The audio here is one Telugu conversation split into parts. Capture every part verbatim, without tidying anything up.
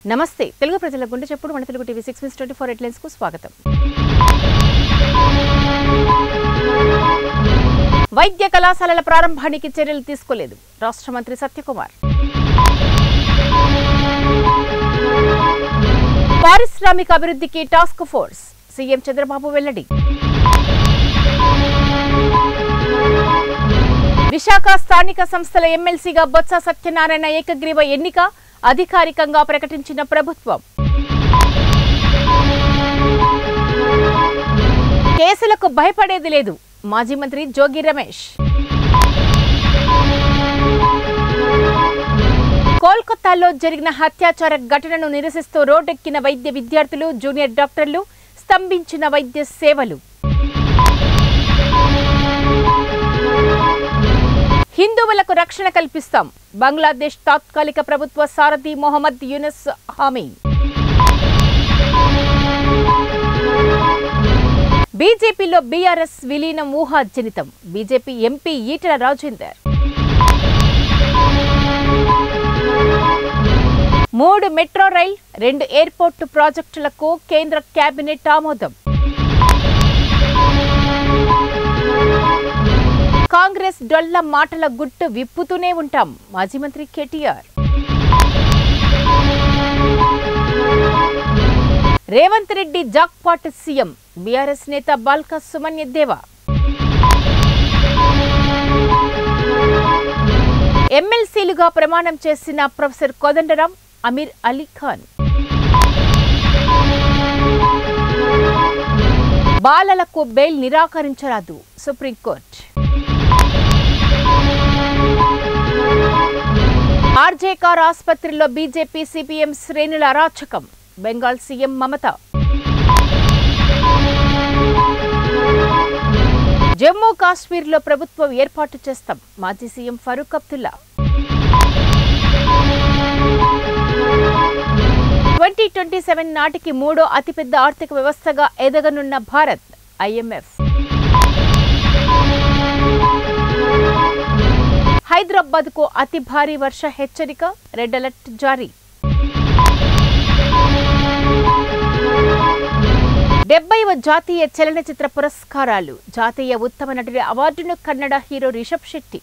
నమస్తే తెలుగు ప్రజల గుండె చెప్పుడు మన Telugu TV six minutes twenty four headlines కు స్వాగతం. వైద్య కళాశాలల ప్రారంభానికి చర్యలు తీసుకోలేదు రాష్ట్ర మంత్రి సత్యకుమార్. పారిశ్రామిక అభివృద్ధికి టాస్క్ ఫోర్స్ సీఎం చంద్రబాబు వెల్లడి. విశాఖ స్థానిక సంస్థల ఎమ్మెల్సీగా బొత్స సత్యనారాయణ ఏకగ్రీవ ఎన్నిక అధికారికంగా ప్రకటించిన ప్రభుత్వం. కేసులకు భయపడేది లేదు మాజీ మంత్రి జోగి రమేష్. కోల్కతాలో జరిగిన హత్యాచార ఘటనను నిరసిస్తూ రోడ్డెక్కిన వైద్య విద్యార్థులు జూనియర్ డాక్టర్లు స్తంభించిన వైద్య సేవలు. హిందువులకు రక్షణ కల్పిస్తాం బంగ్లాదేశ్ తాత్కాలిక ప్రభుత్వ సారథి మొహమ్మద్ యూనస్ హామీ. బీజేపీలో బీఆర్ఎస్ విలీనం ఊహాజనితం బీజేపీ ఎంపీ ఈటెల రాజేందర్. మూడు మెట్రో రైల్ రెండు ఎయిర్పోర్టు ప్రాజెక్టులకు కేంద్ర కేబినెట్ ఆమోదం. కాంగ్రెస్ డొల్ల మాటల గుట్టు విప్పుతూనే ఉంటాం మాజీ మంత్రి KTR. Revanth Reddy jackpot CM BRS నేత బాల్క సుమన్య దేవా. ఎమ్మెల్సీలుగా ప్రమాణం చేసిన ప్రొఫెసర్ కోదండరాం అమీర్ అలీ ఖాన్. బాలలకు బెయిల్ నిరాకరించరాదు సుప్రీంకోర్టు. ఆర్జేకార్ ఆసుపత్రిలో బీజేపీ సిపిఎం శ్రేణుల అరాచకం బెంగాల్ సీఎం మమత. జమ్మూ కాశ్మీర్లో ప్రభుత్వం ఏర్పాటు చేస్తాం మాజీ CM Farooq Abdullah. Twenty twenty seven నాటికి మూడో అతిపెద్ద ఆర్థిక వ్యవస్థగా ఎదగనున్న భారత్ ఐఎంఎఫ్. హైదరాబాద్ కు అతి భారీ వర్ష హెచ్చరిక రెడ్ అలర్ట్ జారీ. డెబ్బైవ జాతీయ చలనచిత్ర పురస్కారాలు జాతీయ ఉత్తమ నటుడి అవార్డును కన్నడ హీరో రిషబ్ శెట్టి.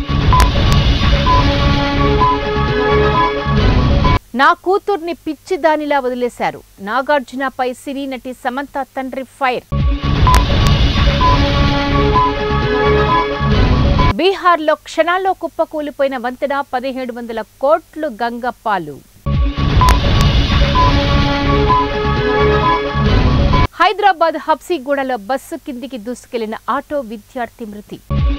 నా కూతుర్ని పిచ్చిదానిలా వదిలేశారు నాగార్జునపై సినీ నటి సమంత తండ్రి ఫైర్. బీహార్లో క్షణాల్లో కుప్పకూలిపోయిన వంతెన పదిహేడు వందల కోట్లు గంగపాలు. హైదరాబాద్ హబ్సీగూడలో బస్సు కిందికి దూసుకెళ్లిన ఆటో విద్యార్థి మృతి.